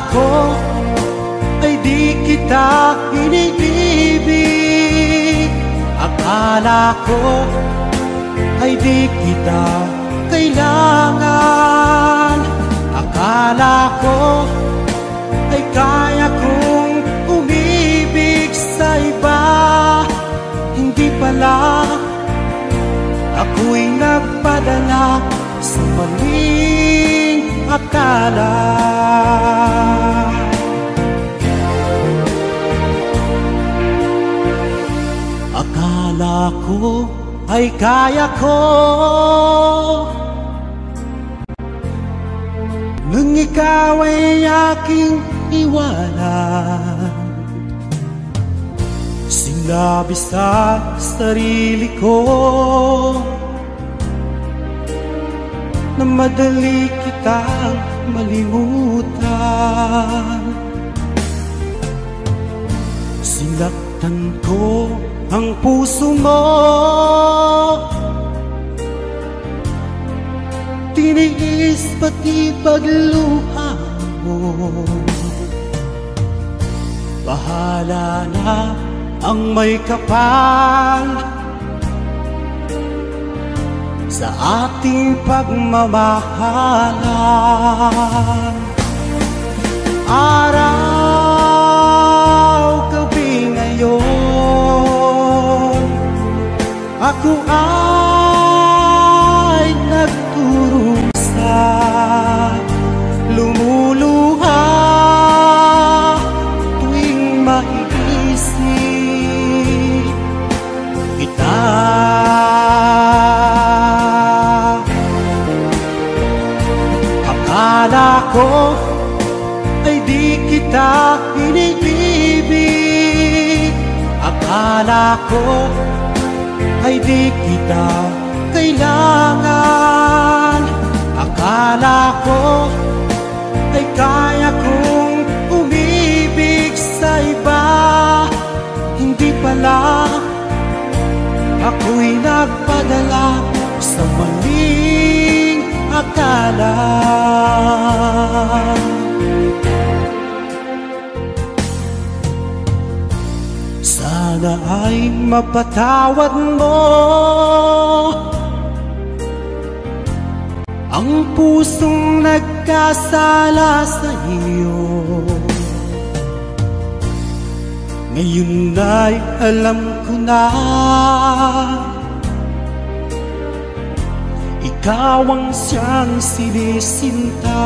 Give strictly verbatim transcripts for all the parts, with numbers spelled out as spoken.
ko ay di kita iniibig. Akala ko ay di kita kailangan. Akala ko ay kaya kong umibig sa iba. Hindi pala, ako'y nagpadala sa maling akala. Akala ko ay kaya ko, nung ikaw ay aking iwanan. Sinabi sa sarili ko na madali kitang malimutan. Sinaktan ko ang puso mo, tiniis pati pagluha mo. Bahala na ang may kapal sa ating pagmamahalan. Araw, gabi ngayon, ako ay nagturusa, lumuluha tuwing maiisip kita. Akala ko ay di kita iniibig. Akala ko ay di kita kailangan. Akala ko ay kaya kong umibig sa iba. Hindi pala, ako'y nagpadala sa maling akala. Sana ay mapatawad mo ang pusong nagkasala sa iyo. Ngayon ay alam ko na ikaw ang siyang sinisinta.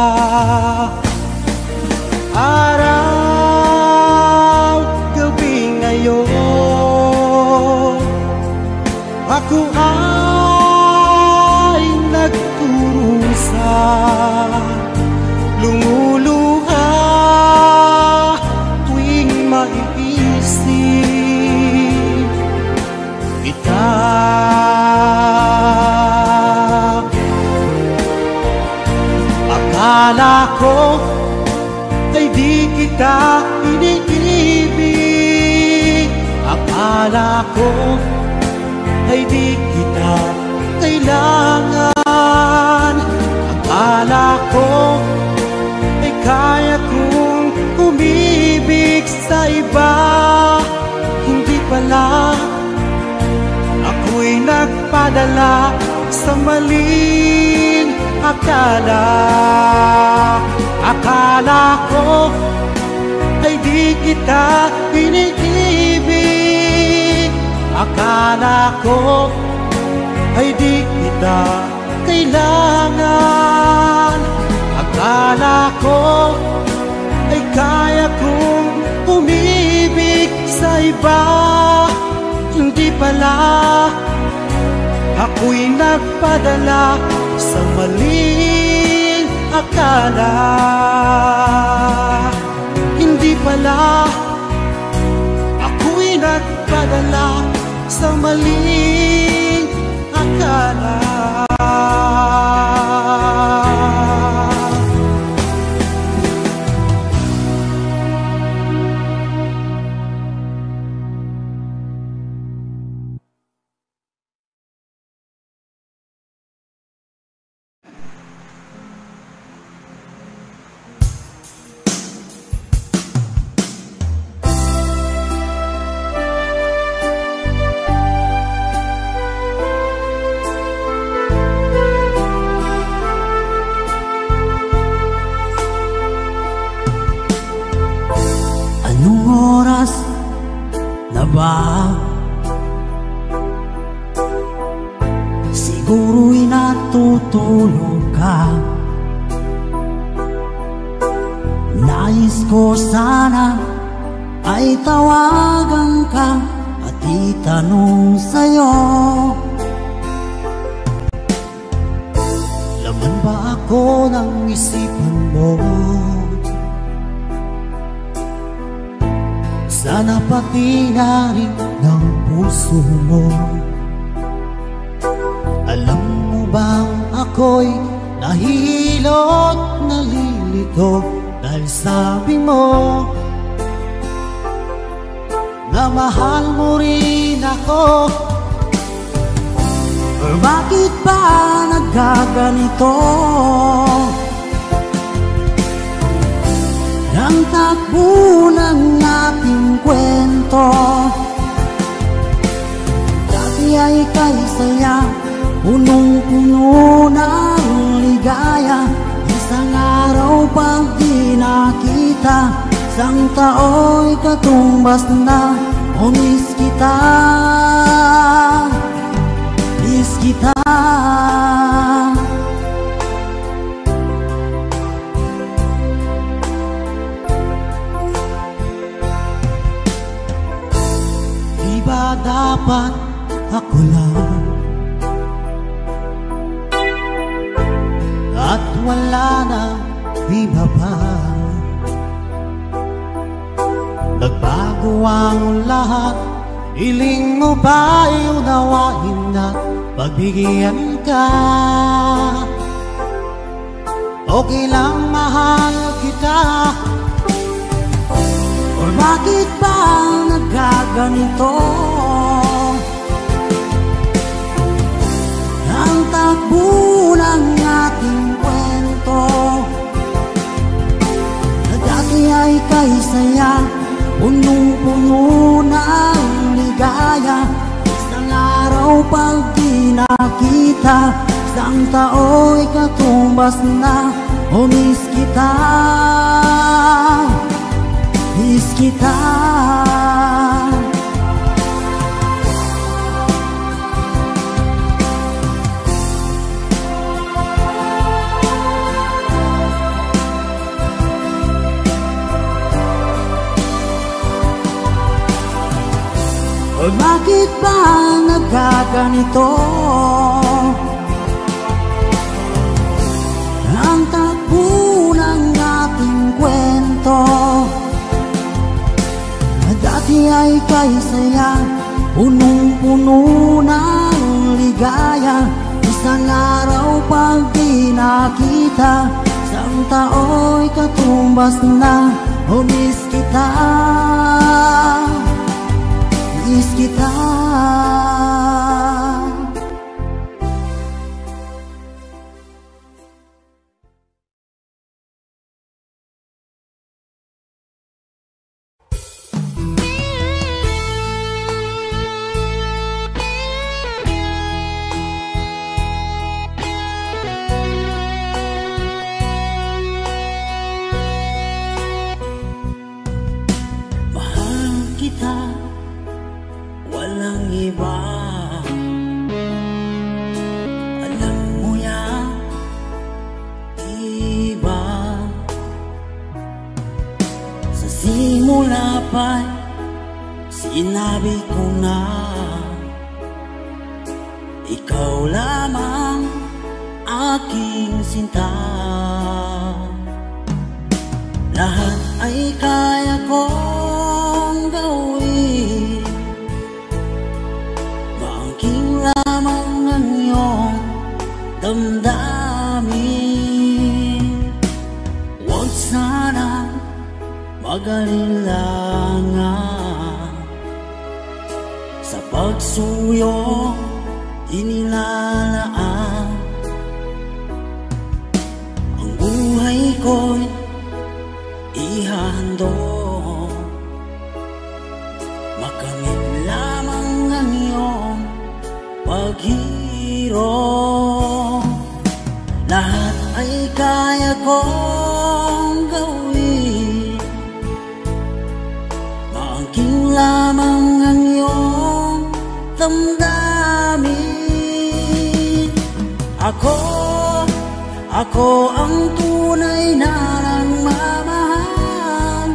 Araw, gabi ngayon, ako ay nagturusa, lumuluha tuwing maiisip kita. Akala ko ay di kita iniibig. Akala ko ay di kita kailangan. Akala ko ay kaya kong umibig sa iba. Hindi pala, ako'y nagpadala sa maling akala. Akala ko ay di kita iniibig. Akala ko ay di kita kailangan. Akala ko ay kaya kong umibig sa iba. Hindi pala, ako'y nagpadala sa maling akala. Hindi pala, ako'y nagpadala sa maling akala. ko sana ay tawagan ka at itanong sa'yo, laman ba ako ng isipan mo? Sana pati na rin ng puso mo. Alam mo bang ako'y nahihilot, nalilito dahil sabi mo na mahal mo rin ako. Or bakit ba nagkaganito? Ang takbo ng ating kwento, dati ay kay saya, punong-puno ng ligaya. Isang araw pag di nakita, isang tao'y katumbas na. O miss kita, miss kita. Di ba dapat ako lang at wala na iba pa? Nagbago ang lahat, hiling mo ba'y unawain na pagbigyan ka? Okay lang mahal kita. Or bakit ba nagkaganito? Ang takbo ng ating kwento, na dati ay kay saya, punong-puno ng ligaya. Isang araw pag di nakita, isang tao'y katumbas na. O miss kita, miss kita. O bakit ba nagkaganito? Ang takbo ng ating kwento, na dati ay kay saya, punong-puno ng ligaya. Isang araw pag di nakita, isang tao'y katumbas na. O miss kita, miss kita. Mahal kita, walang iba. Alam mo yan, diba? Sa simula pa'y sinabi ko na ikaw lamang aking sinta. Lahat ay kaya kong gawin, maangking lamang ang iyong damdamin. Huwag sana mag-alilangan sa pagsuyo inilalaan. Ang buhay ko'y ihahandog, makamit lamang ang iyong paghirap. Lahat ay kaya kong gawin, maangking lamang ang iyong damdamin. Ako, ako ang tunay na nagmamahal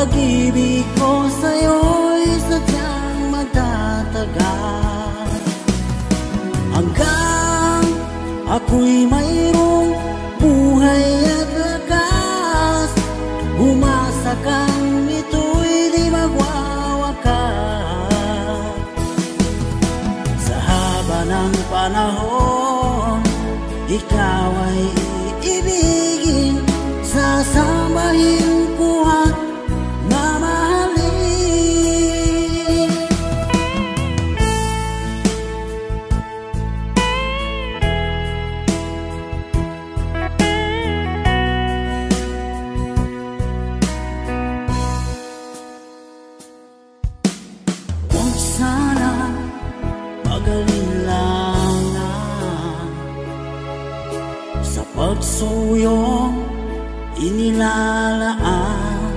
pag-ibig ko sa'yo'y sadyang magtatagal hanggang ako'y mayroong buhay at lakas. Umasa kang ito'y di magwawakas. Sa haba ng panahon, ikaw ay iibigin, sasambahin ko at mamahalin. Huwag sana mag-alilangan sa pagsuyong inilalaan.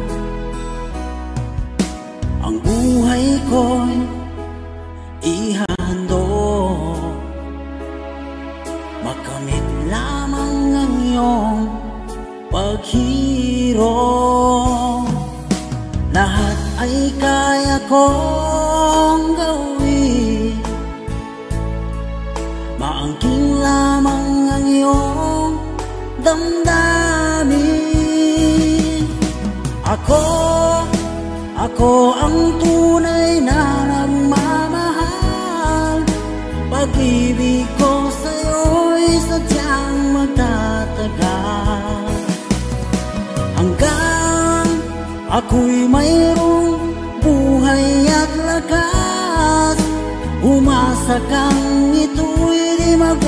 Ang buhay ko'y ihandog, makamit lamang ang iyong paghirong. Lahat ay kaya kong gawin, maangking lamang ang iyong damdamin. Ako, ako ang tunay na nagmamahal. Pag-ibig ko sa'yo'y sadyang magtatagal hanggang ako'y mayroong buhay at lakas. Umasa kang ito'y di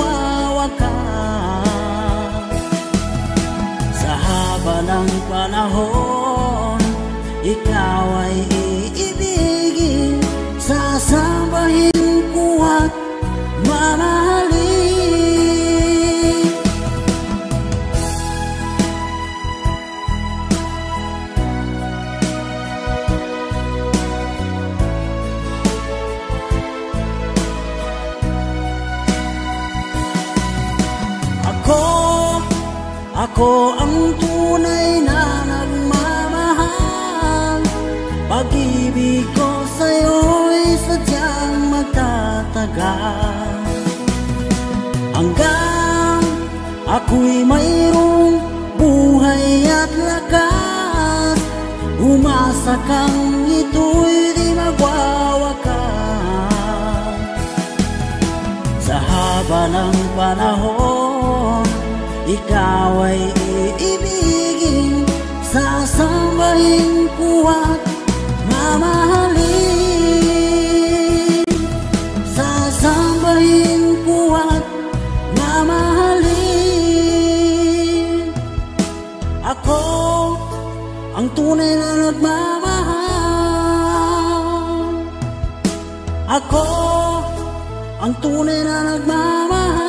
magwawakas. Sa haba ng panahon, ikaw ay iibigin, sasambahin ko at mamahalin. Ako, ako ang tunay na nagmamahal. Pag-ibig ko sa'yo'y sadyang magtatagal hanggang ako'y mayroong buhay at lakas. Umasa kang ito'y di magwawakas. Sa haba ng panahon, ikaw ay iibigin, sasambahin ko at mamahalin. Sasambahin ko at mamahalin. Ako ang tunay na nagmamahal. Ako ang tunay na nagmamahal.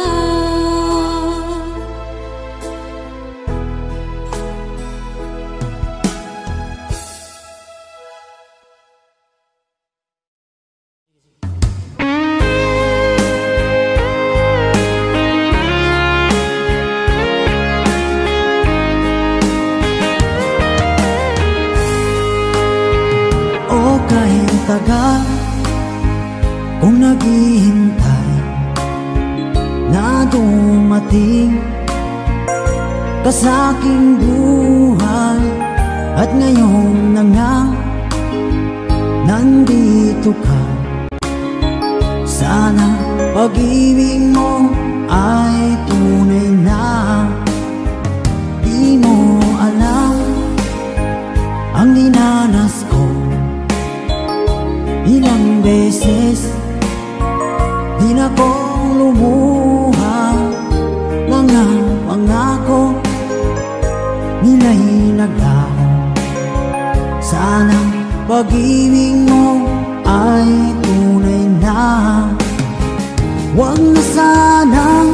O kahit tagal kung naghihintay na dumating ka sa aking buhay, at ngayon na nga nandito ka. Sana pag-ibig mo ay tunay na. Di mo alam ang dinanas ko, ilang beses din akong lumuha. Mga pangako nila'y naglaho. Sana pag-ibig mo ay tunay na. Huwag na sanang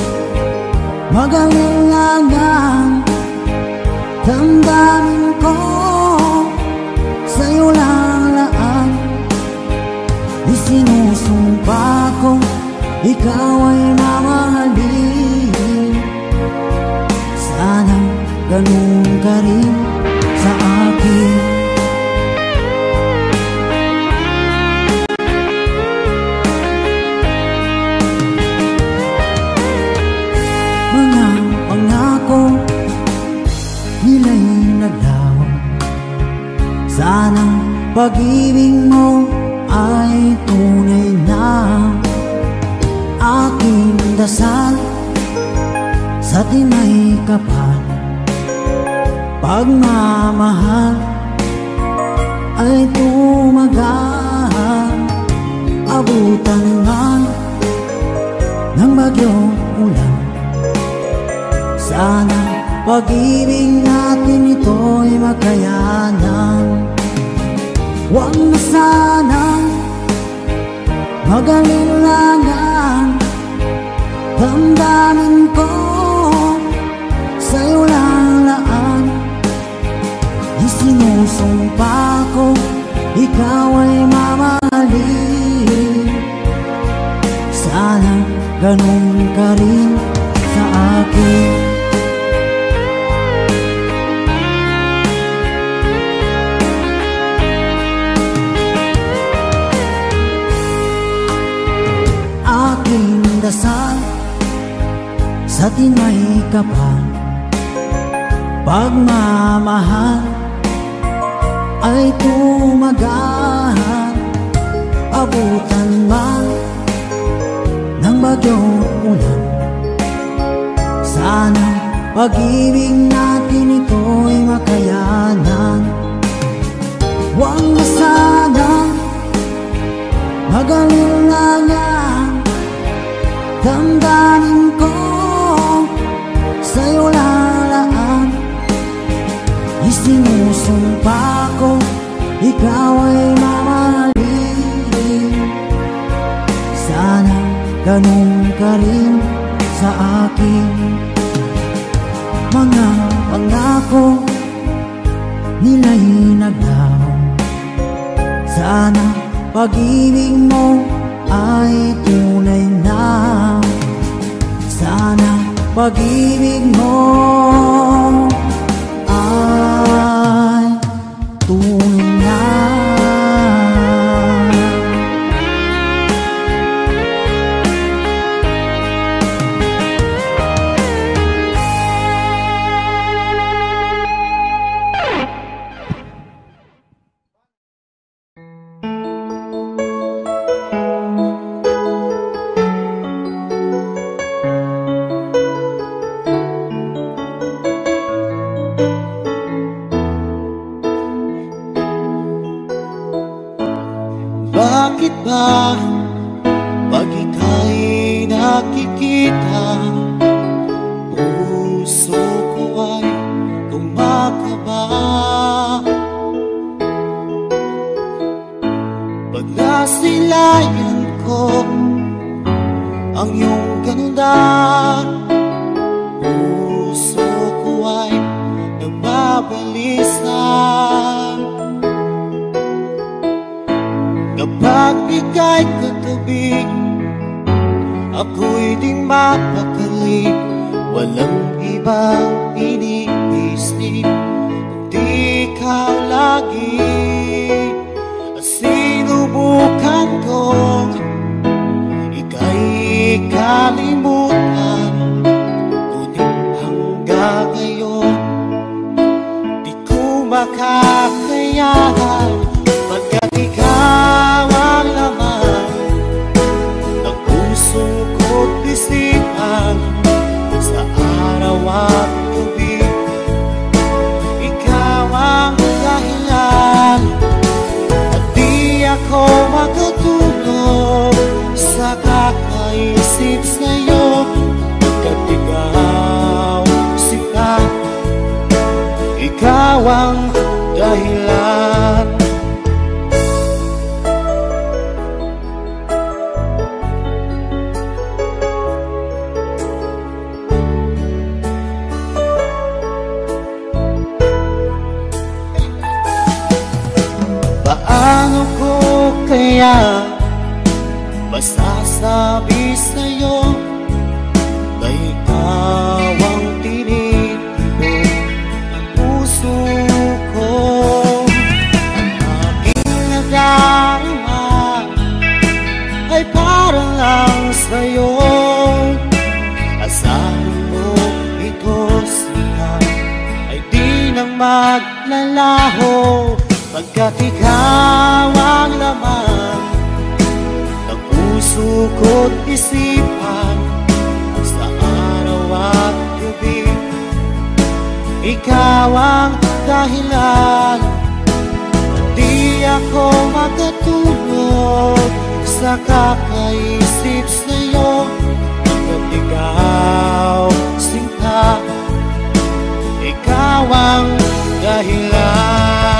mag-alinlangan. Damdamin ko sa'yo lang laan. Di sinusumpa ko ikaw ay mamahalin. Sana ganun ka rin sa akin. pag-ibig mo ay tunay na aking dasal sa tinay kapal. Pagmamahal ay tumagal, abutan man ng bagyong ulan. Sana pag-ibig natin ito'y makayanan. Huwag na sanang mag-alilangan, damdamin ko sa'yo lalaan. Isinusumpa ko, ikaw ay mamahalin. Sana ganun ka rin sa akin. Aking dasal sa tinay kapal, pagmamahal ay tumagal, abutan man ng bagyong ulan. Sana pag-ibig natin ito'y makayanan. Huwag na sanang mag-alilangan, damdamin ko sa'yo lalaan. Isinusumpa ko, ikaw ay mamahalin. Sana ganun ka rin sa akin. Mga pangako nila'y naglaho. Sana pag-ibig mo ay tunay na. Sana pag-ibig mo ay tunay na. Bakit ba pag ika'y nakikita, puso ko ay kumakaba? Pag nasilayan ko ang iyong ganda, puso ko ay nagbabalisa. Kapag ika'y katabi, ako'y di mapakali. Walang ibang iniisip, kundi ikaw lagi. Sinubukan ko ika'y kalimutan, ngunit hanggang ngayon di ko makakayanan. Pagkat ikaw ang laman ng puso ko't isipan, sa araw at gabi ikaw ang dahilan. At di ako makatulog sa kakaisip sa'yo, pagkat ikaw sila, ikaw ang dahilan. Paano ko kaya masasabi sa'yo na ikaw ang tinitibok ng puso ko? Ang aking nadarama ay para lang sa'yo. Asahan mo ito siya ay di nang maglalaho. Pagkat ikaw ang laman ng puso ko't isipan, sa araw at gabi ikaw ang dahilan. Di ako makatulog sa kakaisip sa'yo, pagkat ikaw sinta, ikaw ang dahilan.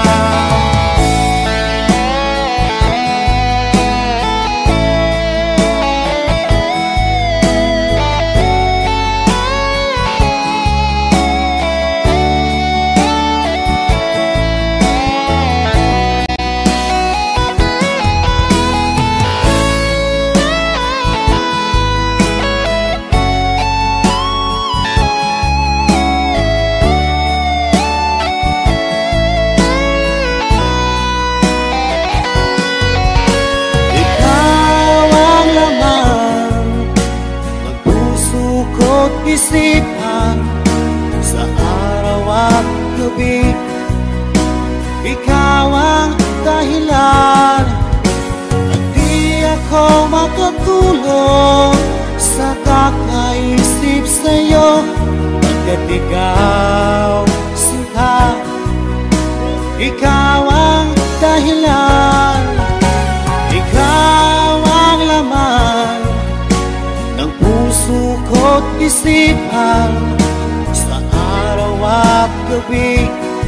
Isipan sa araw at gabi, ikaw ang dahilan. At di ako makatulog sa kakaisip sa'yo, pagkat ikaw sinta, ikaw ang dahilan. Ikaw ang laman ng puso ko't isipan, sa araw at gabi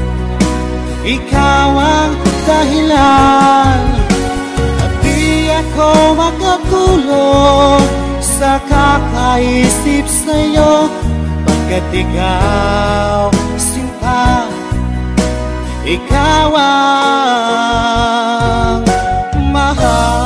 ikaw ang dahilan. At di ako makatulog sa kakaisip sa'yo, pagkat ikaw sinta, ikaw ang mahal.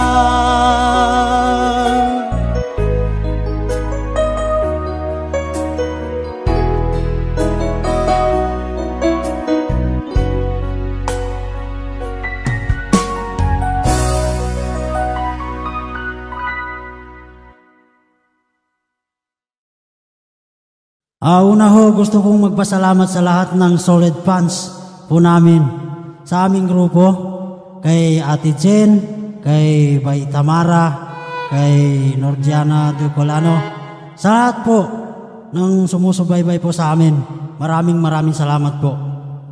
Uh, una ho, gusto kong magpasalamat sa lahat ng solid fans po namin sa aming grupo, kay Ate Jen, kay Bay Tamara, kay Nordiana Ducolano, sa lahat po ng sumusubaybay po sa amin. Maraming maraming salamat po.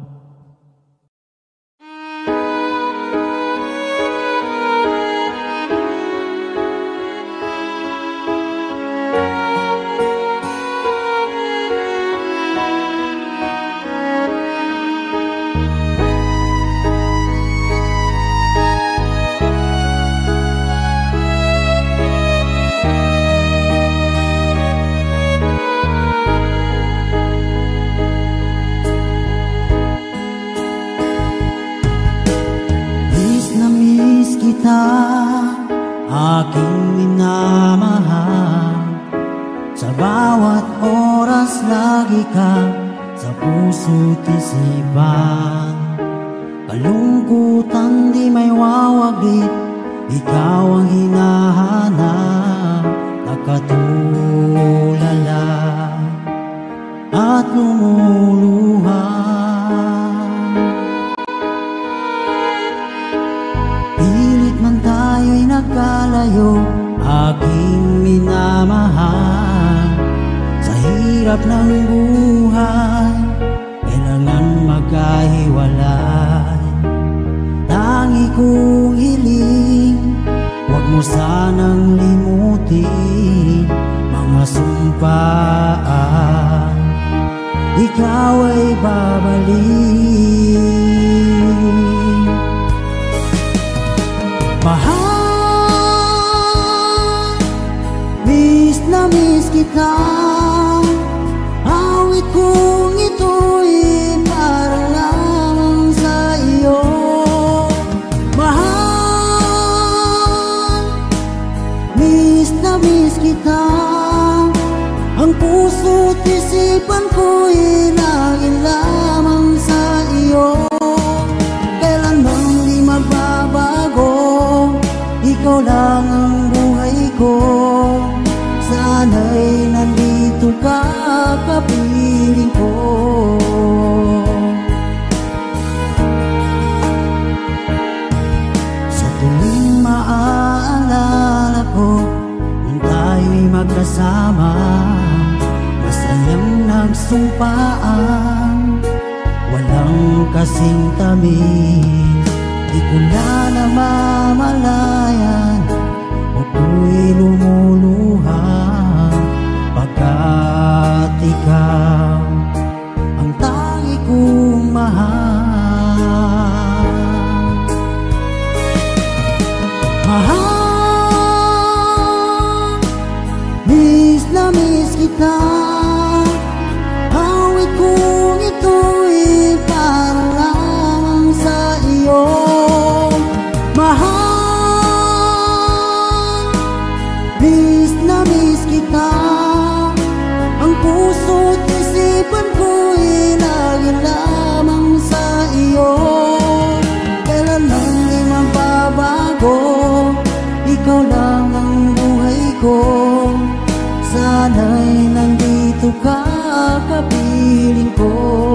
Aking minamahal, sa bawat oras lagi ka sa puso't isipan. Kalungkutan di may wawaglit, ikaw ang hinahanap, nakatulala at lumuluha. Tayo'y nagkalayo, aking minamahal, sa hirap ng buhay, kailangan magkahiwalay. Tangi kong hiling, huwag mo sanang limutin mga sumpaan, ikaw ay babalik. Mahal, miss na miss kita, awit kong ito'y para lang sa iyo. Mahal, miss na miss kita, ang puso't isipan ko'y laging lamang sa iyo. Kailan bang di magbabago, ikaw lang ang buhay ko, sana'y nandito pinagsumpaan, walang kasing tamis. Di ko na namamalayan, ako'y lumuluha, pagkat ikaw ang tangi kong mahal. Mahal, miss na miss kita. Awit kong ito'y para lamang sa iyo. Mahal, miss na miss kita. Ang puso't isipan ko'y lagi lamang sa iyo. Kailanman di magbabago, ikaw lang ang buhay ko. Sana'y nandito ka, kapiling ko.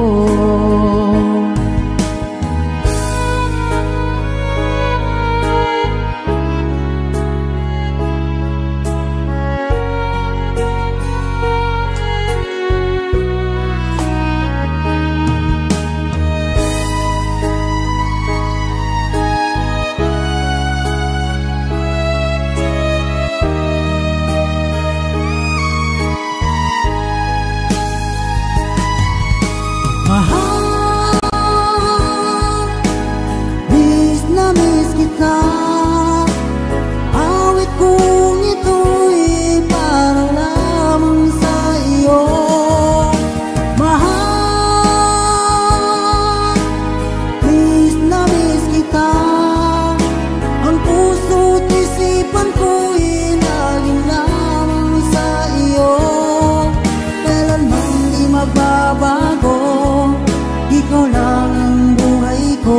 Mahal, miss na miss kita. Awit kong ito'y para lamang sa iyo. Mahal, miss na miss kita. Ang puso't isipan ko'y laging lamang sa iyo. Kailanman di magbabago, ikaw lang ang buhay ko.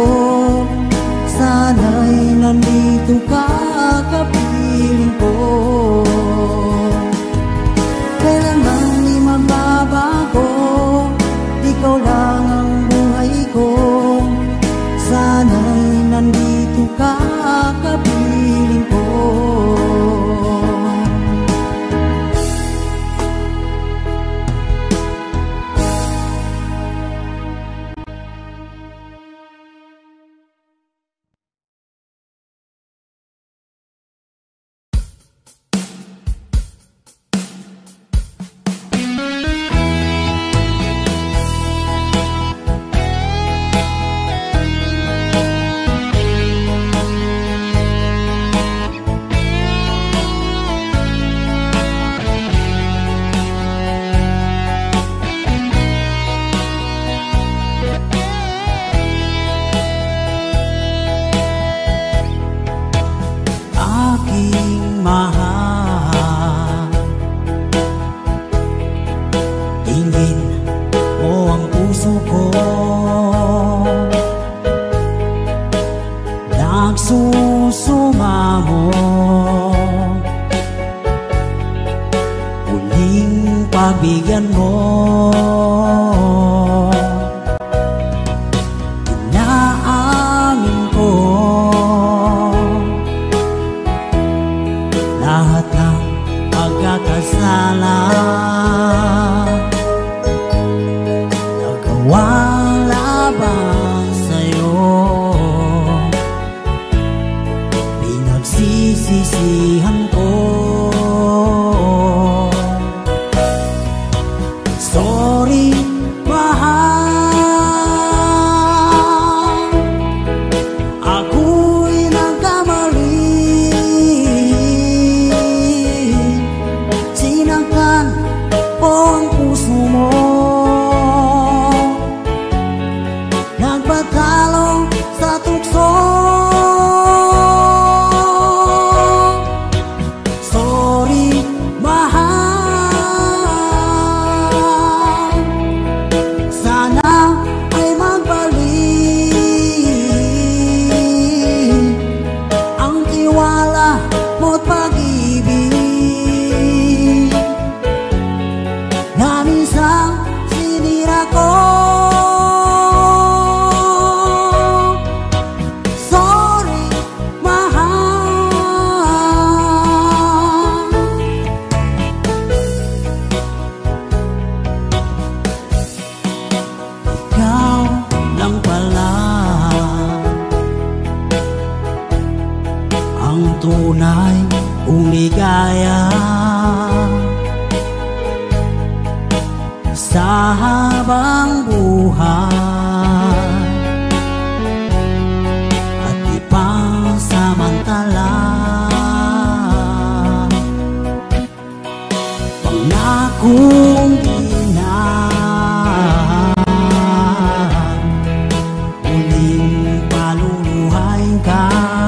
Sana'y nandito ka, kapiling ko. Kailanman di magbabago, ikaw lang ang buhay ko. Sana'y nandito ka, kapiling ko. Aking mahal, tingin mo ang puso ko, nagsusumamo. Huling pagbigyan mo, inaamin ko lahat ng pagkakasala, nagawang laban sa'yo. Pinagsisisihan ko, sorry mahal, ako'y nagkamali. Sinaktan po ang puso mo, nagpatalo sa tukso. Sorry mahal, sana ay magbalik ang tiwala mo't pag-ibig na minsan sinira ko. Sorry mahal, habang buhay at ipansamantala. Pangakong ginaan, muling paluluhain ka.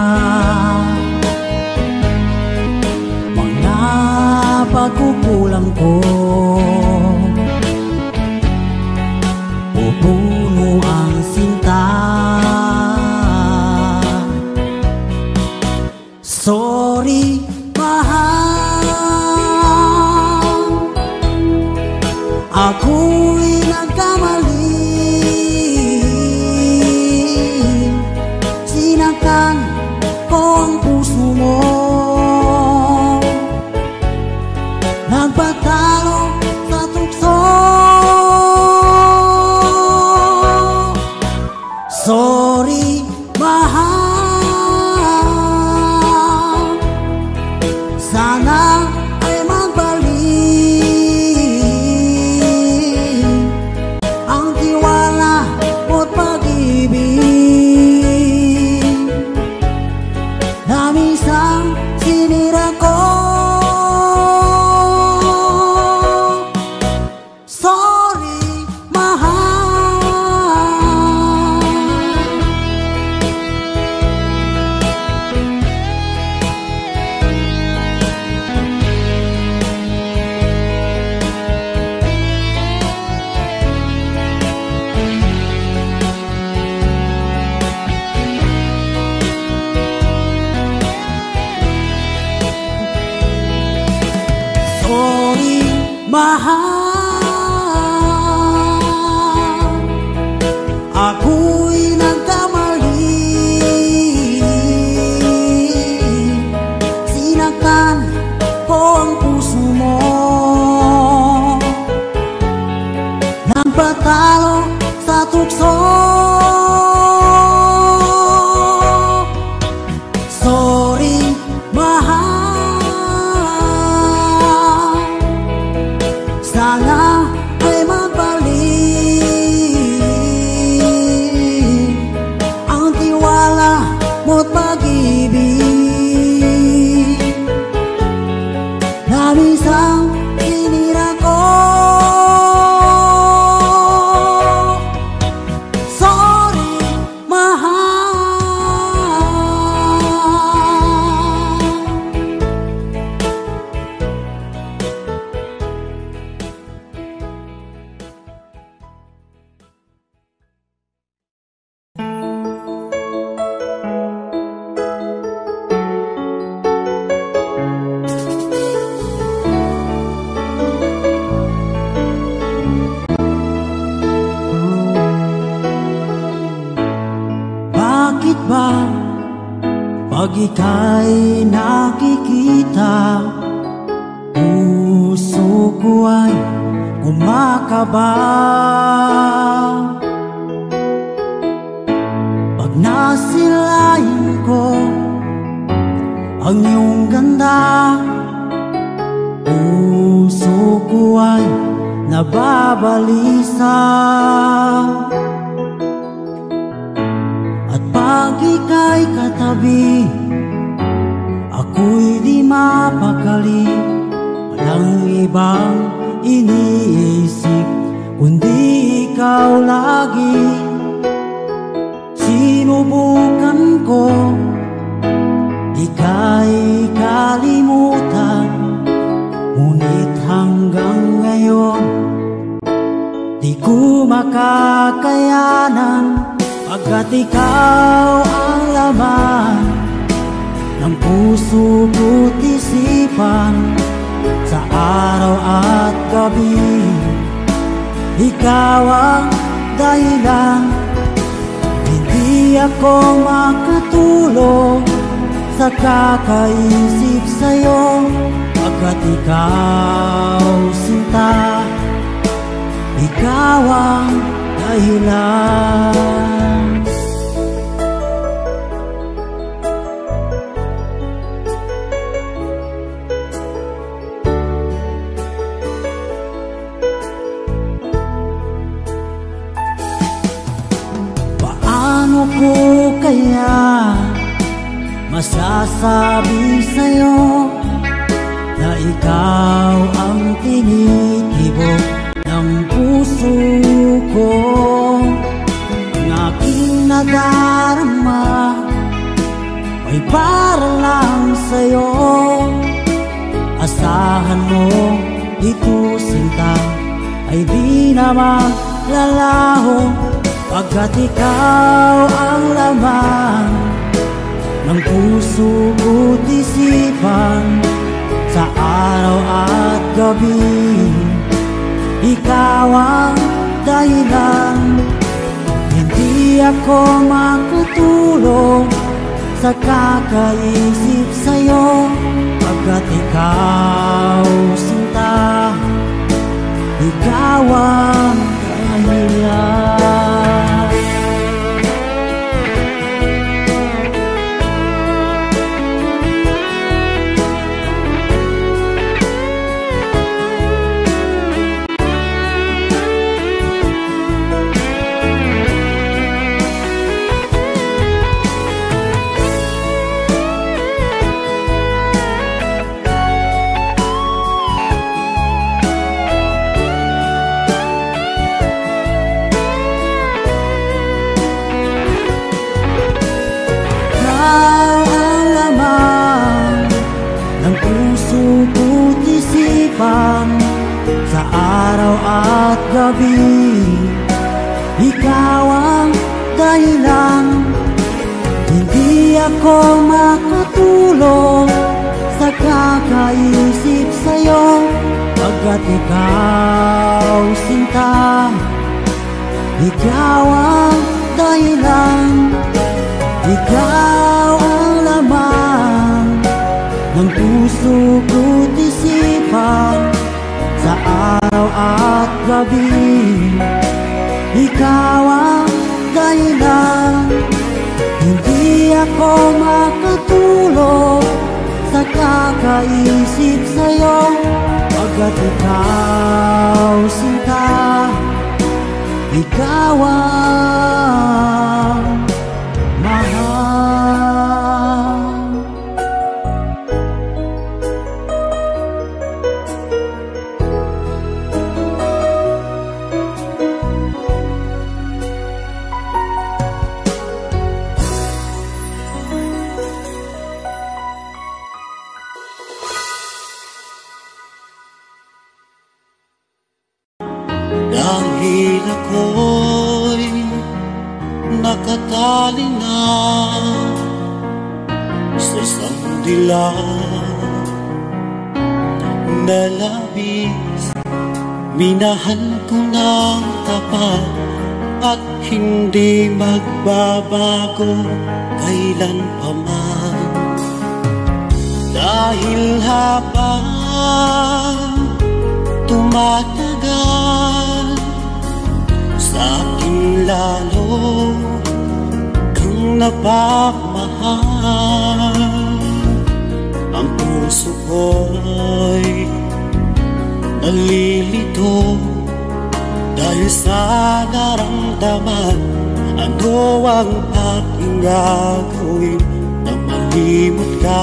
Mga pagkukulang ko pupuno ang sinta. Sorry, mahal, ako'y nagkamali. Sinaktan ko ang puso mo, nagpatalo sa tukso. Sorry, mahal, sana ay magbalik ang tiwala mo't pag-ibig na minsan sinira ko. Sorry, mahal. Sorry, mahal, ako'y nagkamali. Sinaktan ko ang puso mo, nagpatalo sa tukso. Sorry, mahal, sana ay magbalik ang tiwala mo't pag-ibig na minsan sinira ko. Sorry, mahal. Bakit ba pag ika'y nakikita, puso ko ay kumakaba? Pag nasilayan ko ang iyong ganda, puso ko ay nababalisa. At pag ika'y katabi, ako'y di mapakali. Walang ibang iniisip kundi ikaw lagi. Sinubukan ko ika'y kalimutan, ngunit hanggang ngayon di ko makakayanan. Pagkat ikaw ang laman ng puso ko't isipan, sa araw at gabi ikaw ang dahilan. Hindi ako makatulog sa kakaisip sa'yo, pagkat ikaw sinta, ikaw ang dahilan. Paano ko kaya masasabi sa'yo na ikaw ang tinitibok ng puso ko? Ang aking nadarama ay para lang sa'yo. Asahan mo ito sinta ay di na maglalaho, pagkat ikaw ang laman ng puso ko't isipan sa araw at gabi. Ikaw ang dahilan, hindi ako makatulog sa kakaisip sa'yo, pagkat ikaw sinta, ikaw ang dahilan. Sa araw at gabi, ikaw ang dahilan, hindi ako makatulog sa kakaisip sa'yo, pagkat ikaw sinta, ikaw ang dahilan, ikaw ang laman ng puso ko't isipan sa araw at gabi. Ikaw ang dahilan, hindi ako makatulog sa kakaisip sa'yo, pagkat ikaw sinta, ikaw ang mahal. Dahil ako'y nakatali na sa isang dilag na labis, minahal ko ng tapat at hindi magbabago kailan pa man. Dahil habang tumatagal, sa'kin lalo kang napamahal. Ang puso ko'y nalilito dahil sa naramdaman. Ano ang aking gagawin na malimot ka?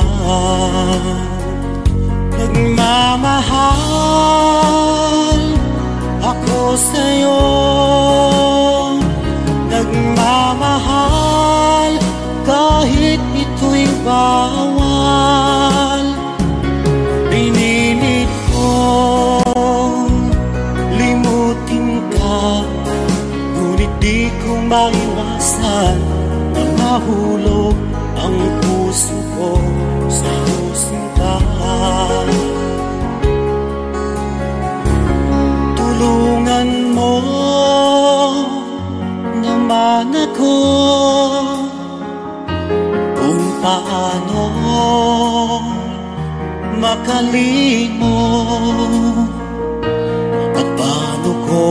Nagmamahal ako sa'yo, nagmamahal kahit ito'y bawal. Pinilit kong limutin ka, ngunit di ko maiwasan na mahulog ang puso ko sa'yo sinta. Tulungan mo naman ako kung paano makalimot at paano ko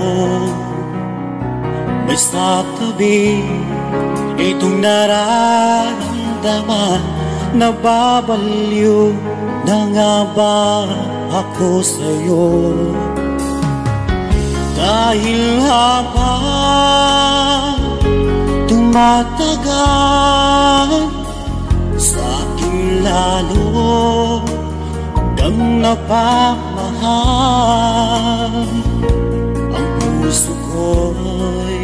may sa tabi itong nararamdaman. Nababaliw na nga ba ako sa'yo? Dahil habang tumatagal sa aking lalo kang napamahal. Ang puso ko'y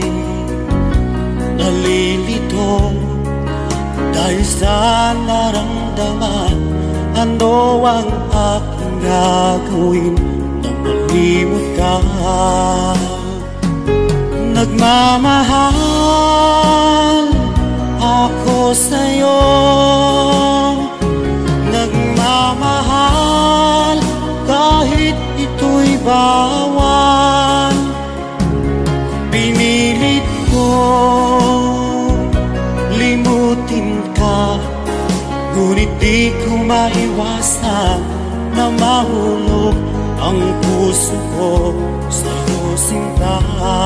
nalilito dahil sa naramdaman. Ano ang aking gagawin na malimot ka? Nagmamahal ako sa'yo, nagmamahal kahit ito'y bawal. Pinilit ko limutin ka, ngunit di ko maiwasan na mahulog ang puso ko sa'yo, sinta.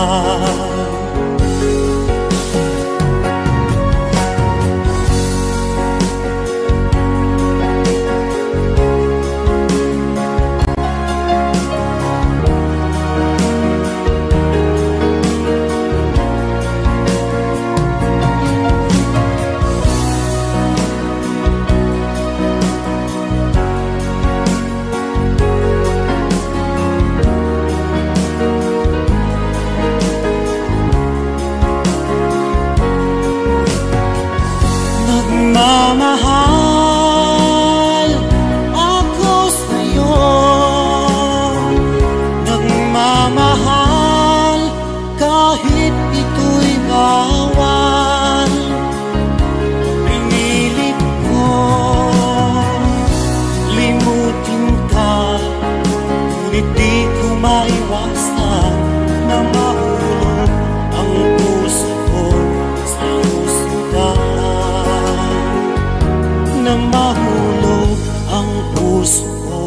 Nagmamahal ako sa'yo, nagmamahal kahit ito'y bawal. Pinilit ko limutin ka, ngunit di ko maiwasan na mahulog ang puso ko sa'yo, sinta. Na mahulog ang puso ko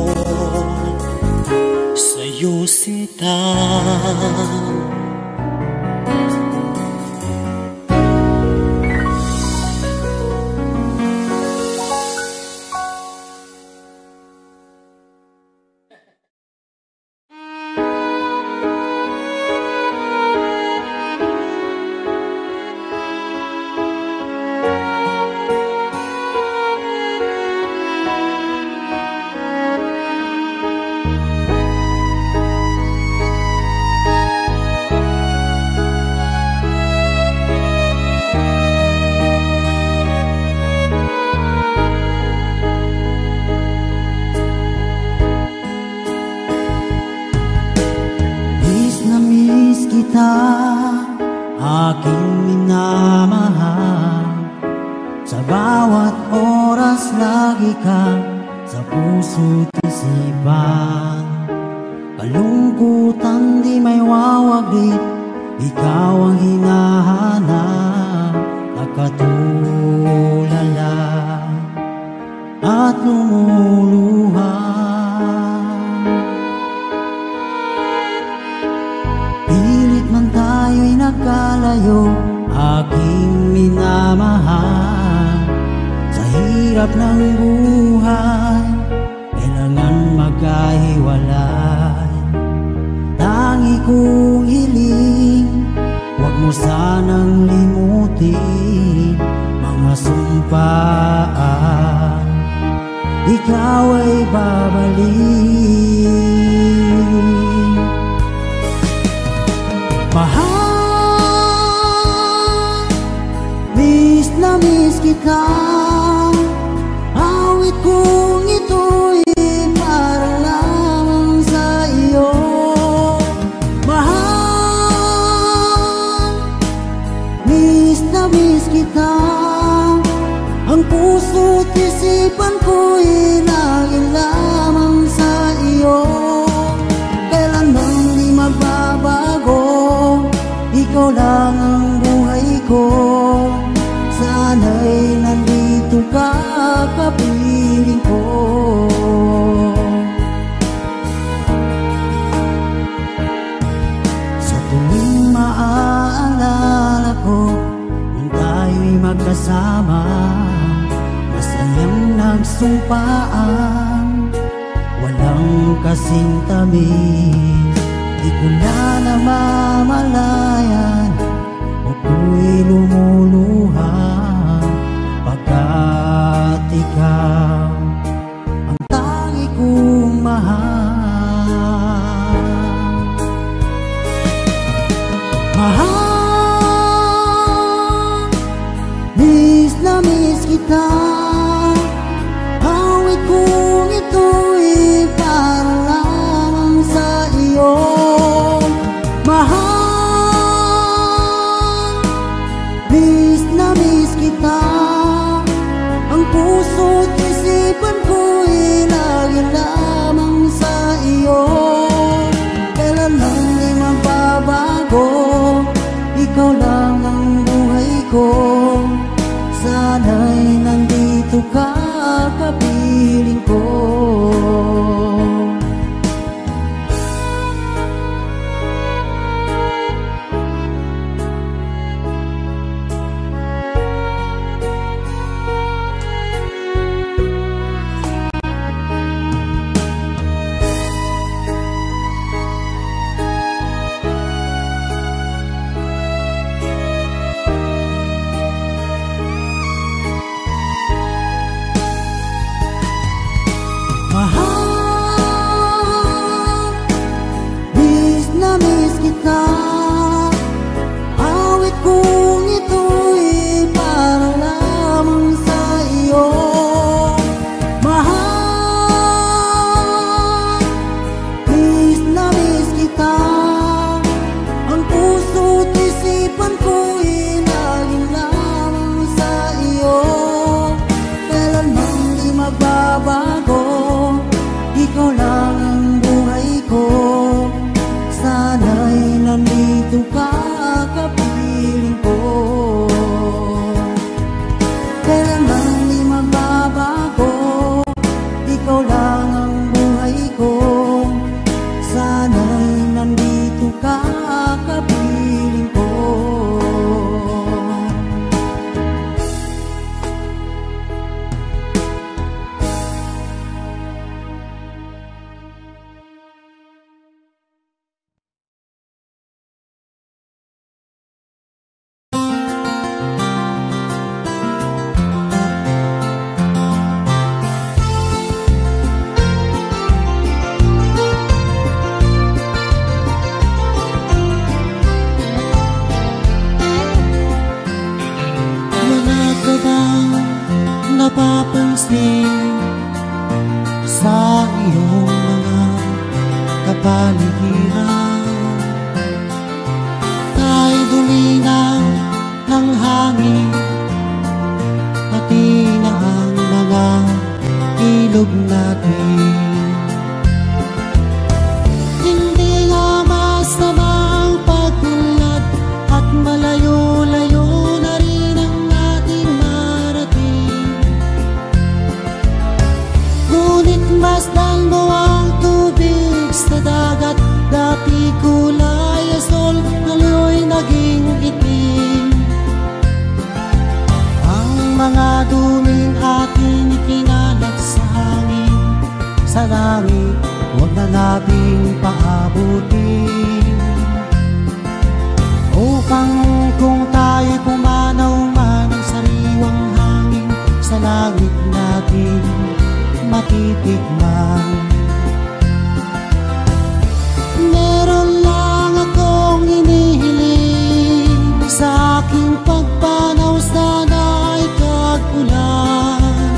sa'yo, sinta. Aking minamahal, sa bawat oras lagi ka sa puso't isipan. Kalungkutan di may wawaglit, ikaw ang hinahanap. Nakatulala at lumuluha, pilit man tayo'y nagkalayo, aking minamahal. Sa hirap ng buhay, kailangan magkahiwalay. Tangi kong hiling, huwag mo sanang limutin mga sumpaan, ikaw ay babalik. Mahal, miss na miss kita. Awit kong ito'y para lamang sa iyo. Mahal, miss na miss kita. Ang puso't isipan ko'y laging lamang sa iyo. Kailanman di magbabago, ikaw lang ang buhay ko. Sana'y nandito ka, kapiling ko. Sa tuwing maaalala ko nung tayo'y magkasama, masayang nagsumpaan, walang kasing tamis. Di ko na namamalayan, ako'y lumuha Mahal, miss na miss kita. Awit kong ito'y para lamang sa iyo. Mahal, miss na miss kita. Ang puso't isipan ko'y lagi lamang sa iyo. Kailanman di magbabago, ikaw lang ang buhay ko. Sana'y nandito ka, kapiling ko. Awit kong ito'y para lamang sa iyo. Mahal, miss na miss kita. Ang puso't isipan ko'y laging lamang sa iyo. Kailanman di magbabago, ikaw lang ang buhay ko. Sana'y nandito ka, kapiling ko. Kailanman di magbabago, ikaw lang ang buhay ko. Sana'y nandito ka, kapiling ko. Napapansin sa iyong mga kapaligiran, kay dumi na ng hangin, pati na ang mga ilog natin. Hindi nga masamang pagtulad at malayo-layo na rin ang ating marating. Ngunit masdan mo ang tubig sa dagat, dati kulay asol, ngayon'y naging itim. Ang mga duming atin ikinalat sa hangin, sa langit huwag na nating paabutin. Upang kung tayo'y pumanaw man ang sariwang hangin, sa langit natin matitikman. Meron lang akong inihiling, sa aking pagpanaw sana'y tag-ulan.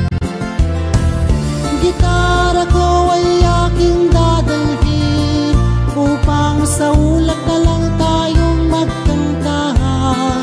Gitara ko ay aking dadalhin, upang sa ulap na lang tayong magkantahan.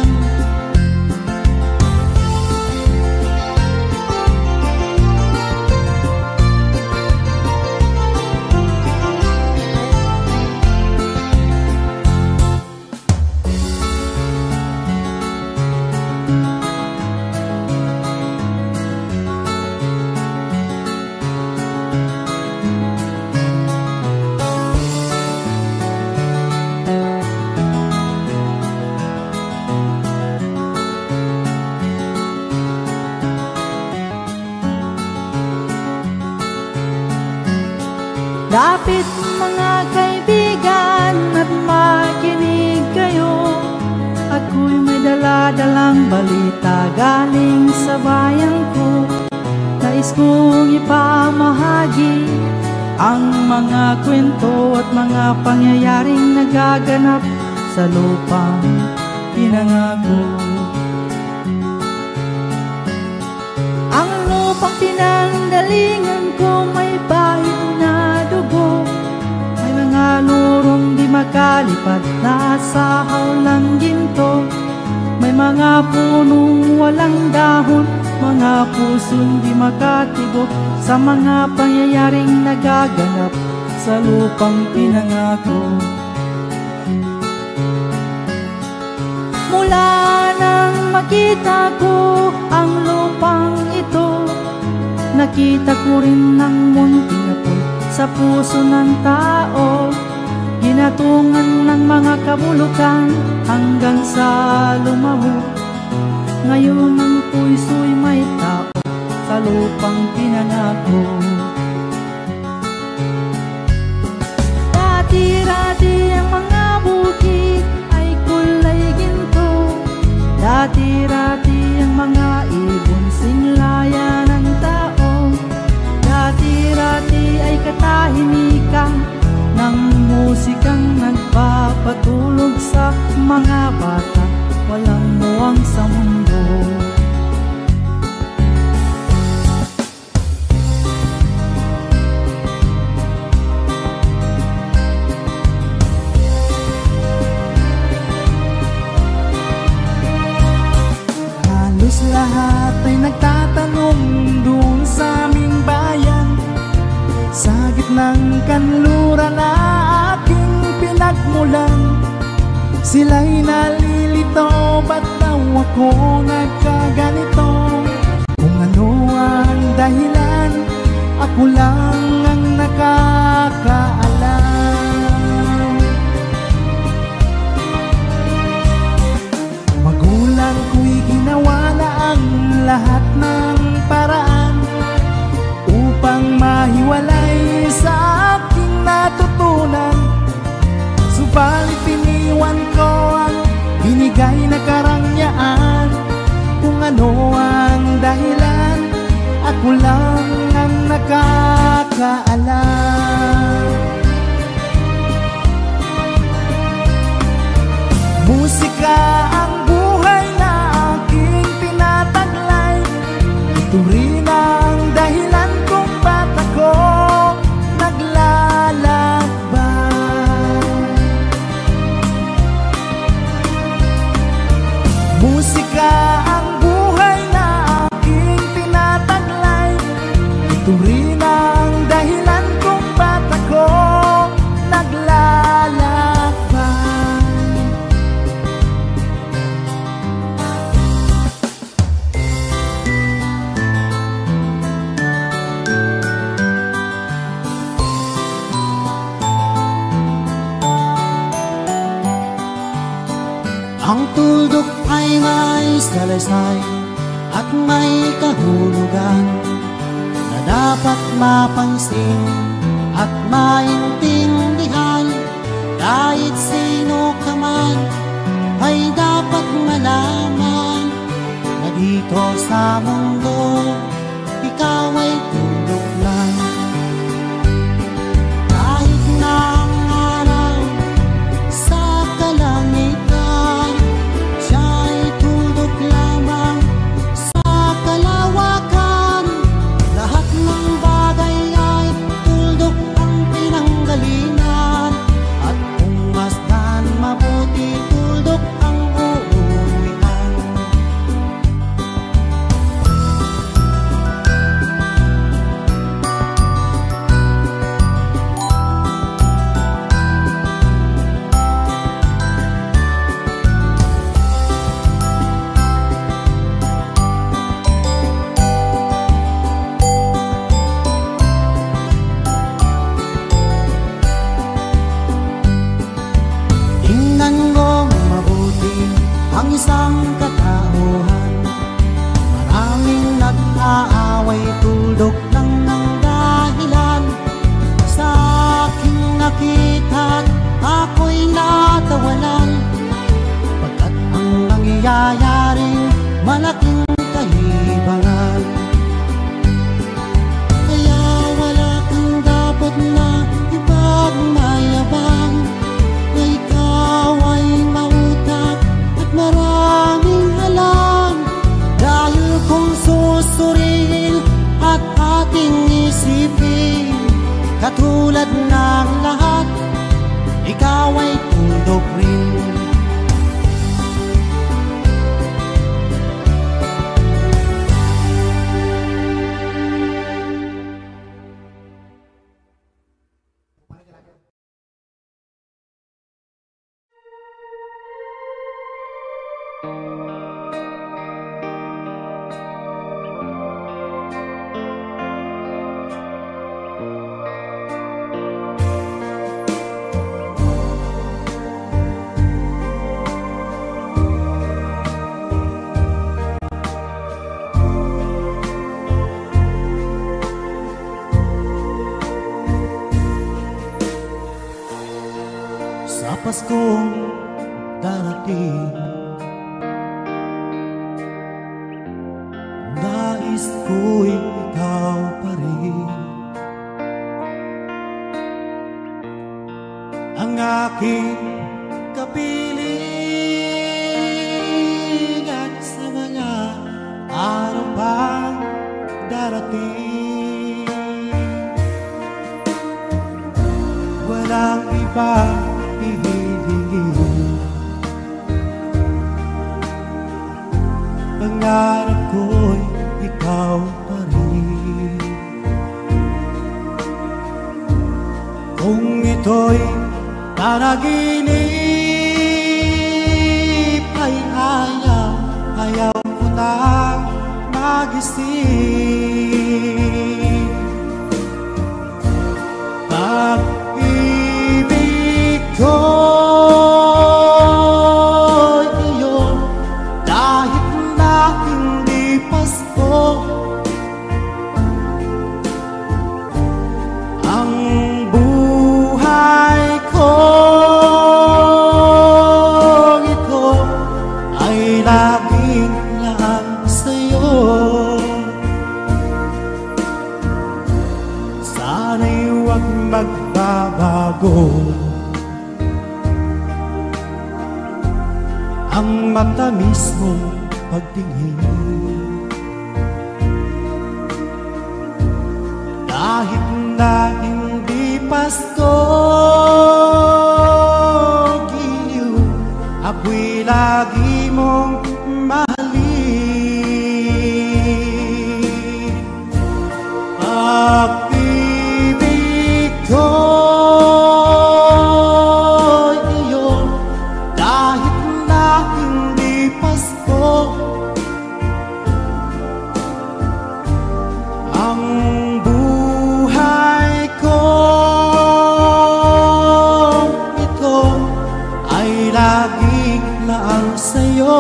Lapit mga kaibigan at makinig kayo. Ako'y may dala-dalang balita galing sa bayan ko. Nais kong ipamahagi ang mga kwento at mga pangyayaring nagaganap sa lupang pinangako. Ang lupang pinanggalingan ko may bahid na dugo, may mga lurong di makalipad na sahaw ng ginto, may mga punong walang dahon, mga pusong di makatibo sa mga pangyayaring nagaganap sa lupang pinangako. Mula nang makita ko ang lupang ito, nakita ko rin ng munting apoy sa puso ng tao, ginatungan ng mga kabulukan hanggang sa lumaho. Ngayon ang puso'y may tao sa lupang pinangako. Dati-dati ang mga bukid ay kulay ginto, dati-dati ang mga ibon singlayan ng tao, dati-dati ay katahimikan ng musikang nagpapatulog sa mga bata, walang muwang sa mundo. Halos lahat ay nagtatanong doon sa aming bayan, sa gitnang kanluran na aking pinagmulan. Sila'y nalilito, ba't daw ako nagkaganito? Kung ano ang dahilan, ako lang ang nakakaalam. Magulang ko'y ginawa na ang lahat ng paraan upang mahiwalay sa aking natutunan. Subalit iniwan ko ang binigay na karangyaan. Kung ano ang dahilan, ako lang ang nakakaalam. Musika ang buhay na aking tinataglay, ito rin ang dahilan kung ba't ako naglalakbay. Musika ang buhay na aking tinataglay, ito rin ang dahilan kung ba't ako naglalakbay. Ang tuldok ay may salaysay at may kahulugan na dapat mapansin at maintindihan. Kahit sino ka man ay dapat malaman na dito sa mundo ikaw ay tuldok lang. Kahit na ang araw sa kalangitan, siya'y tuldok lamang sa kalawakan. Lahat ng bagay ay tuldok ang pinanggalingan, at kung masdan mabuti, tuldok ang uuwian. Tingnan mo mabuti ang isang katauhan, maraming nag-aaway, tuldok lang ng dahilan. Sa aking nakita ako'y natawanan, pagkat ang nangyayaring malaking kahibangan. Kaya wala kang dapat na ipagmayabang, na ikaw ay Sa Paskong darating, nais ko'y ikaw pa rin ang aking kapiling, at sa mga araw pang darating, walang iba hihilingin. Pangarap ko'y ikaw pa rin. Kung ito'y panaginip, ay ayaw, ayaw ko nang magising. Pag-ibig ko'y iyo, kahit na hindi Pasko, ang buhay ko ito ay laging lang sa'yo. Sana'y huwag magbabago ang matamis mong pagtingin, kahit na hindi Pasko, giliw, ako'y lagi mong mahalin. Pag-ibig ko'y iyo, kahit na hindi Pasko, ang buhay ko ito ay laging lang sa'yo.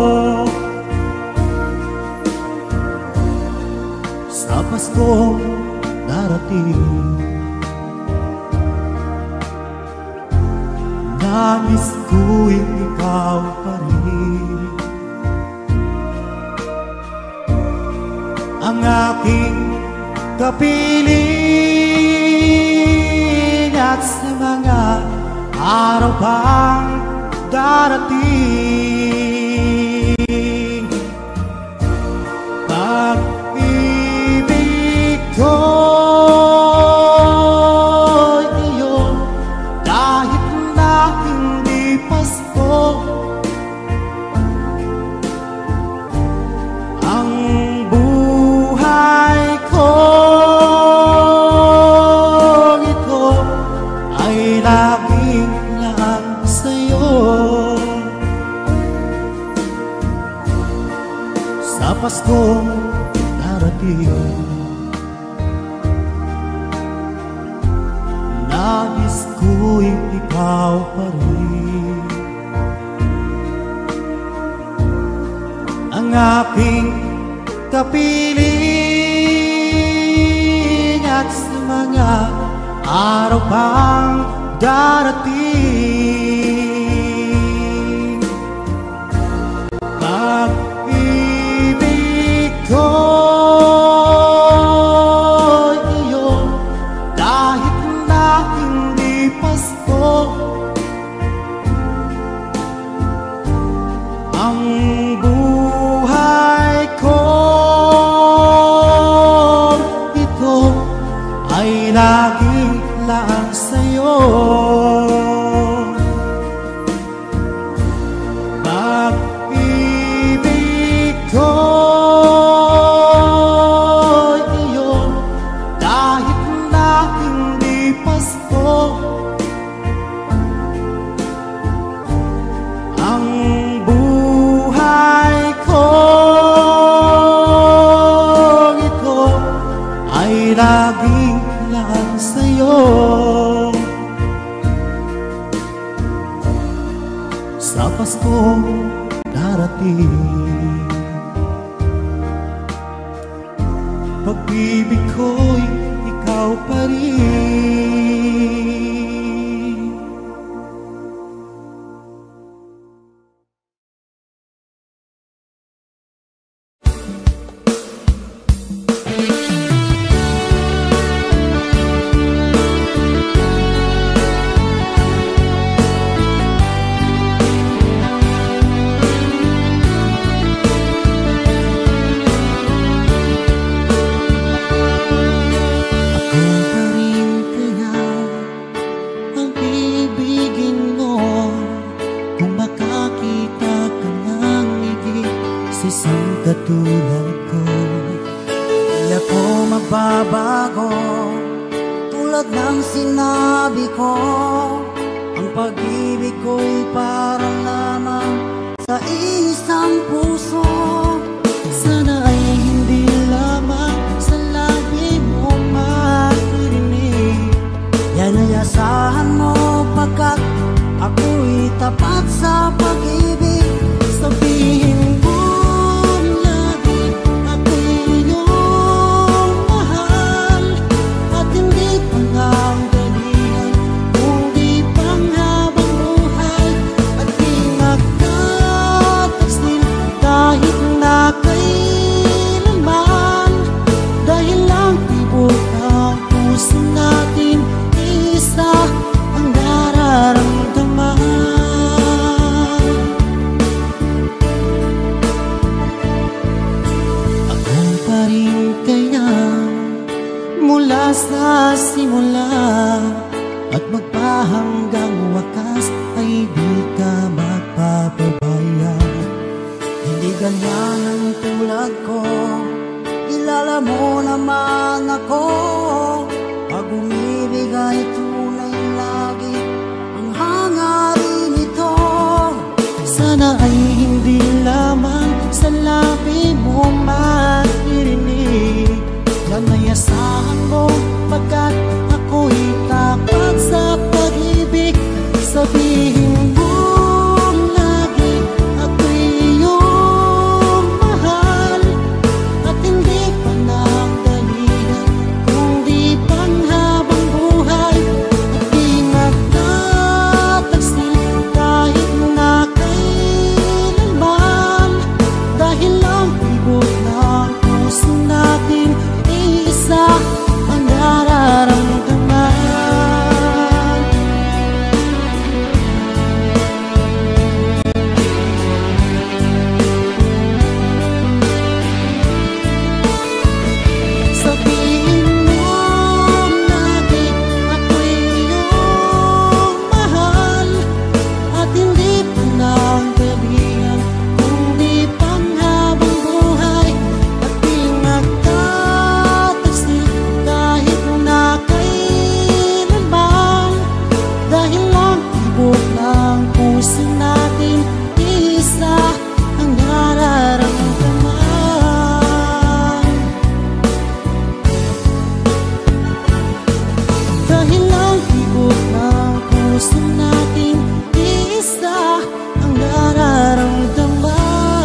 Sa Paskong darating, nais ko'y ikaw pa rin ang aking kapiling, at sa mga araw pang darating, pag-ibig ko'y iyo, kahit na hindi Pasko, ang buhay ko ito ay laging lang sa'yo. Sa Paskong darating, nais ko'y ikaw pa rin ang aking kapiling, at sa mga araw pang darating, pag-ibig ko'y iyo, kahit na hindi Pasko, ang buhay ko ito ay laging lang sa'yo. Pag-ibig ko'y iyo, kahit na hindi Pasko, ang buhay Pasko darating. Pag-ibig ko'y ikaw pa rin. Katulad ko, di ako magbabago. Tulad ng sinabi ko, ang pag-ibig ko'y parang lamang sa isang puso. Sana ay hindi lamang sa labi mo maririnig. Yan ay asahan mo pagkat ako'y tapat sa pag-ibig. Sabihin mo sa simula at magpahanggang wakas ay di ka magpapabaya. Hindi ganyan ang tulad ko, kilala mo naman ako. Pag umibig ay tunay lagi ang hangarin ito. Sana ay hindi lamang sa labi mo maririnig. Yan ay asahan mo pagkat ako'y tapat sa pag-ibig. Sabihin mo lagi ako'y iyong mahal at hindi pa ng dahilan kundi panghabang buhay. At di magtataksil kahit na kailanman, dahil lang ibig ng puso natin isa ang nararamdaman. Sabihin mo lagi ako'y iyong mahal at hindi pa ng gabihan kundi panghabang buhay. At di magtataksil kahit na kailanman, dahil lang tibok ng puso natin isa ang nararamdaman. Dahil lang tibok ng puso natin isa ang nararamdaman.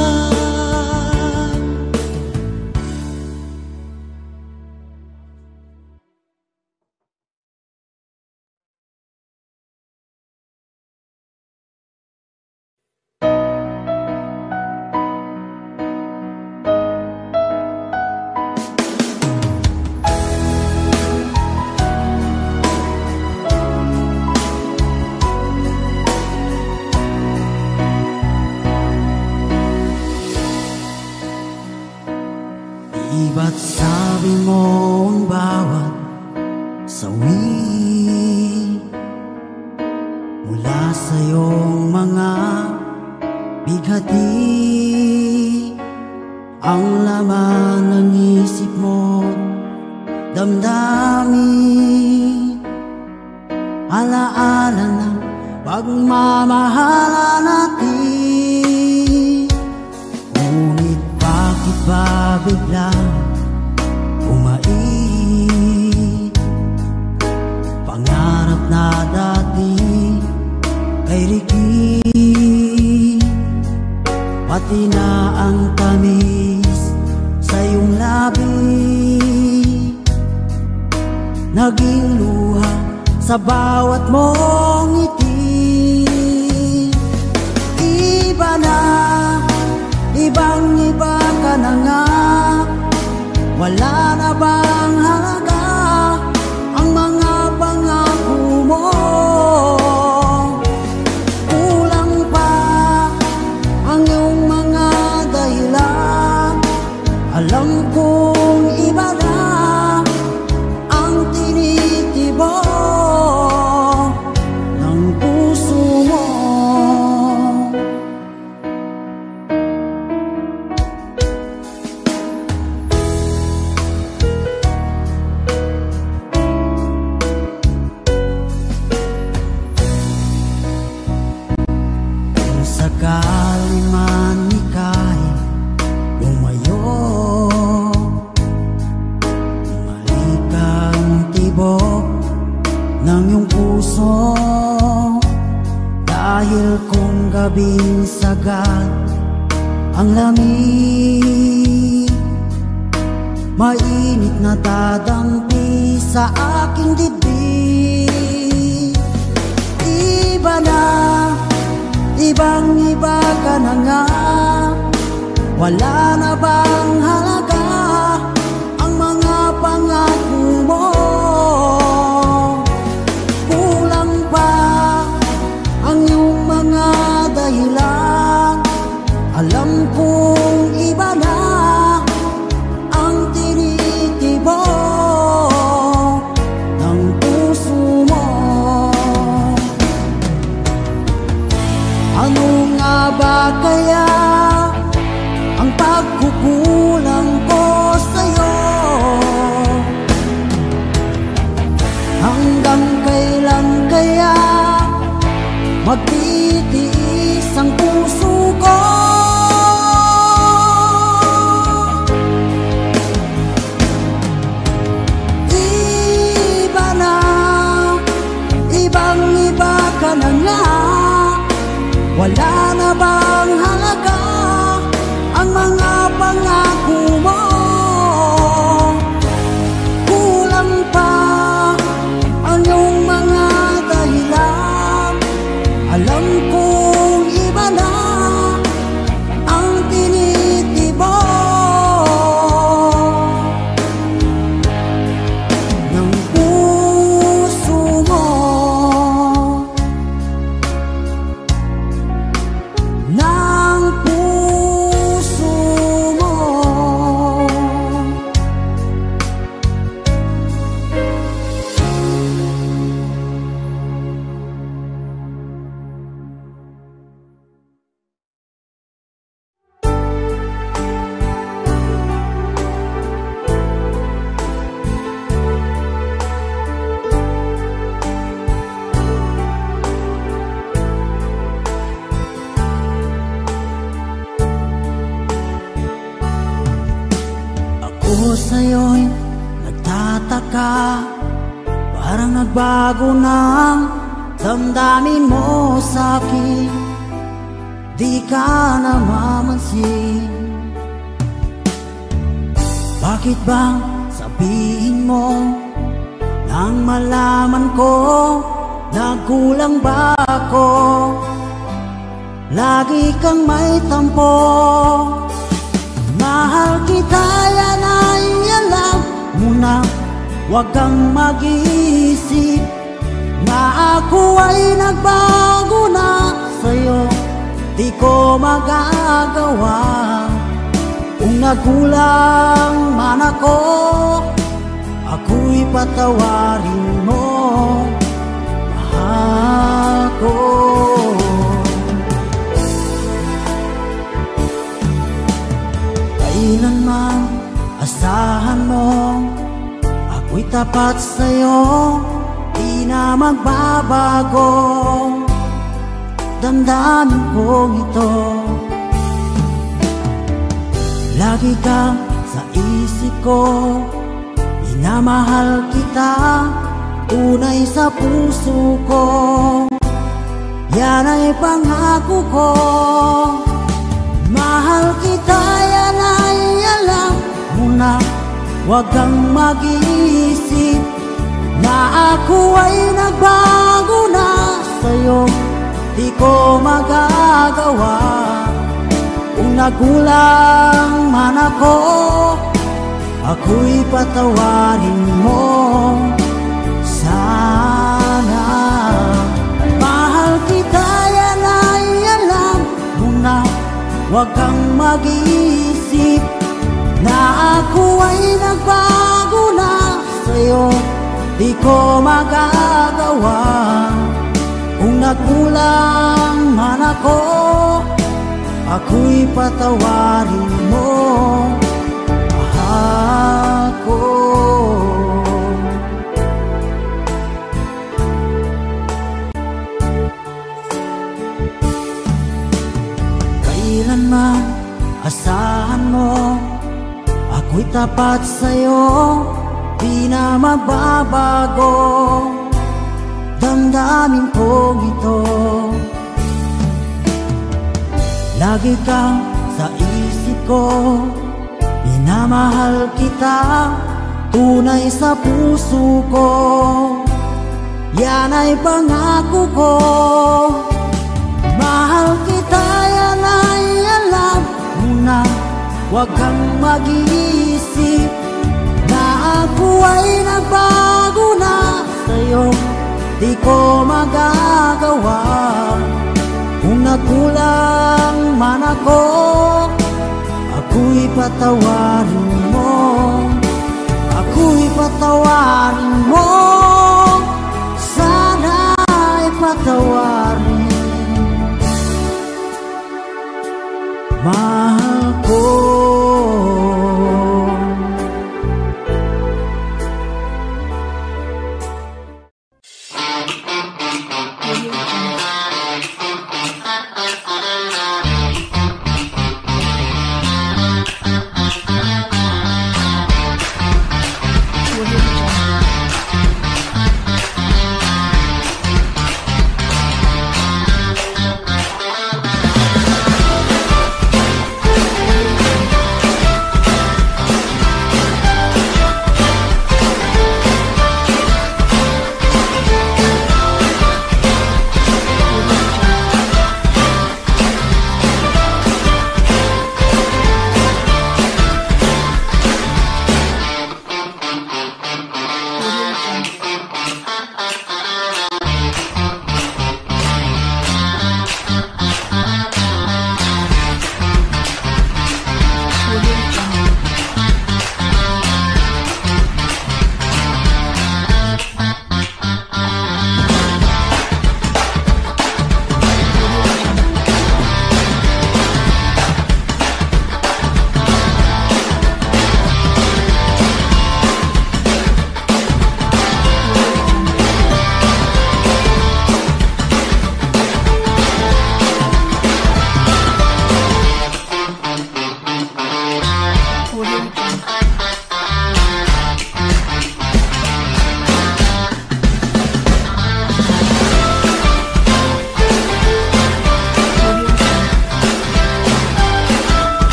Di ba't sabi mo ang bawat sawi mula sa iyong mga bighati ang laman ng isip mo, damdamin, alaala ng pagmamahala natin. Ngunit bakit ba biglang umait? Pangarap na dati ay rigid. pati na ang tamis sa iyong labi, naging luha sa bawat mong ngiti. Iba na, ibang iba ka na nga, wala na bang halaga ang mga pangako mo? Kulang pa ang iyong mga dahilan, alam kong iba na ang tinitibok ng puso mo. Sakali man ika'y lumayo, bumalik ang tibok ng iyong puso, dahil kung gabing sagad ang lamig, mainit na dadampi sa aking dibdib. Iba na, ibang iba ka na nga, wala na bang halaga ang mga pangako mo? Kulang pa ang iyong mga dahilan, alam kong iba na ang tinitibok ng puso mo. Ano nga ba kaya ang pagkukulang ko sa'yo? Hanggang kailan kaya magtitiis ang puso ko? Iba na, ibang iba ka na nga, wala na bang halaga ang mga pangako mo? Kulang pa ang iyong mga dahilan, alam kong iba na ang tinitibok ng puso mo. Ng puso mo. Ako sa'yo'y nagtataka, parang nagbago ng damdamin mo sa'kin, di ka namamansin. Bakit bang sabihin mo nang malaman ko nagkulang ba ako? Lagi kang may tampo. Mahal kita, yan ay alam mo na, huwag kang mag-iisip na ako ay nagbago na sa'yo. Di ko magagawa, kung nagkulang man ako, ako'y patawarin mo, mahal ko. Kailanman asahan mo, ako'y tapat sa'yo, di na magbabago damdamin kong ito. Lagi kang sa isip ko, minamahal kita, tunay sa puso ko, yan ay pangako ko. Ma Huwag kang mag-iisip na ako ay nagbago na sa'yo. Di ko magagawa kung nagulang man ako, ako'y patawarin mo sana. Mahal kita, yan ay alam mo na. Huwag kang mag-iisip na ako ay nagbago na sa'yo. Di ko magagawa kung nagkulang man ako, ako'y patawarin mo, mahal ko. Kailanman asahan mo, ako'y tapat sa'yo, di na magbabago damdamin kong ito. Lagi kang sa isip ko, minamahal kita, tunay sa puso ko, yan ay pangako ko. Mahal kita, yan ay alam mo na. Huwag kang mag-iisip na ako ay nagbago na sa'yo. Di ko magagawa kung nagkulang man ako, ako'y patawarin mo, ako'y patawarin mo, sana'y patawarin, mahal ko.